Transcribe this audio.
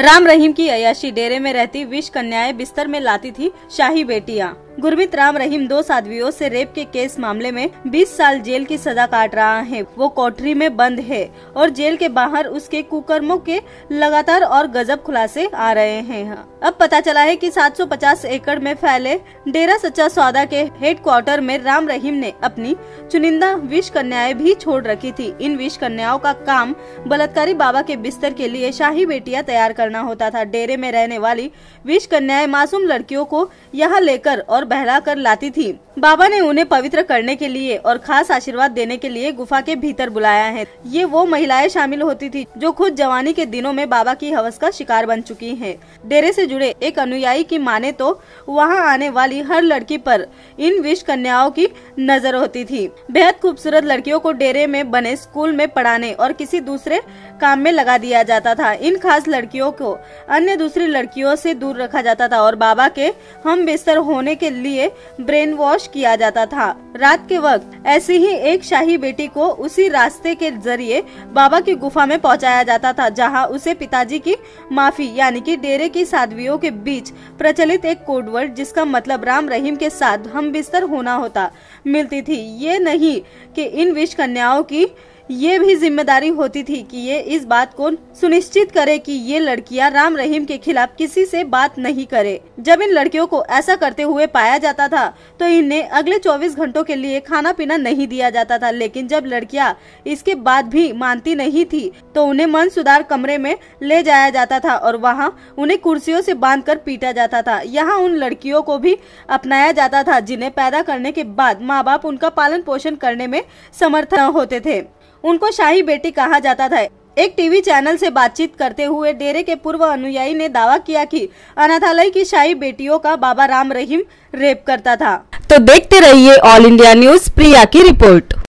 राम रहीम की अय्याशी, डेरे में रहती विष कन्याएं बिस्तर में लाती थी शाही बेटियां। गुरमीत राम रहीम 2 साध्वियों से रेप के केस मामले में 20 साल जेल की सजा काट रहा है। वो कोठरी में बंद है और जेल के बाहर उसके कुकर्मों के लगातार और गजब खुलासे आ रहे हैं। अब पता चला है कि 750 एकड़ में फैले डेरा सच्चा सौदा के हेडक्वार्टर में राम रहीम ने अपनी चुनिंदा विष कन्याएं भी छोड़ रखी थी। इन विष कन्याओं का काम बलात्कारी बाबा के बिस्तर के लिए शाही बेटियां तैयार करना होता था। डेरे में रहने वाली विष कन्याएं मासूम लड़कियों को यहाँ लेकर और बहला कर लाती थी। बाबा ने उन्हें पवित्र करने के लिए और खास आशीर्वाद देने के लिए गुफा के भीतर बुलाया है। ये वो महिलाएं शामिल होती थी जो खुद जवानी के दिनों में बाबा की हवस का शिकार बन चुकी हैं। डेरे से जुड़े एक अनुयायी की माने तो वहां आने वाली हर लड़की पर इन विष कन्याओं की नजर होती थी। बेहद खूबसूरत लड़कियों को डेरे में बने स्कूल में पढ़ाने और किसी दूसरे काम में लगा दिया जाता था। इन खास लड़कियों को अन्य दूसरी लड़कियों से दूर रखा जाता था और बाबा के हम बिस्तर होने के लिए ब्रेन वॉश किया जाता था। रात के वक्त ऐसी ही एक शाही बेटी को उसी रास्ते के जरिए बाबा की गुफा में पहुंचाया जाता था, जहां उसे पिताजी की माफी यानी कि डेरे की साध्वियों के बीच प्रचलित एक कोडवर्ड जिसका मतलब राम रहीम के साथ हम बिस्तर होना होता मिलती थी। ये नहीं कि इन विष कन्याओं की ये भी जिम्मेदारी होती थी कि ये इस बात को सुनिश्चित करे कि ये लड़कियां राम रहीम के खिलाफ किसी से बात नहीं करे। जब इन लड़कियों को ऐसा करते हुए पाया जाता था तो इन्हें अगले 24 घंटों के लिए खाना पीना नहीं दिया जाता था। लेकिन जब लड़कियां इसके बाद भी मानती नहीं थी तो उन्हें मन सुधार कमरे में ले जाया जाता था और वहाँ उन्हें कुर्सियों से बांधकर पीटा जाता था। यहाँ उन लड़कियों को भी अपनाया जाता था जिन्हें पैदा करने के बाद माँ बाप उनका पालन पोषण करने में समर्थ न होते थे। उनको शाही बेटी कहा जाता था। एक टीवी चैनल से बातचीत करते हुए डेरे के पूर्व अनुयायी ने दावा किया कि अनाथालय की शाही बेटियों का बाबा राम रहीम रेप करता था। तो देखते रहिए ऑल इंडिया न्यूज, प्रिया की रिपोर्ट।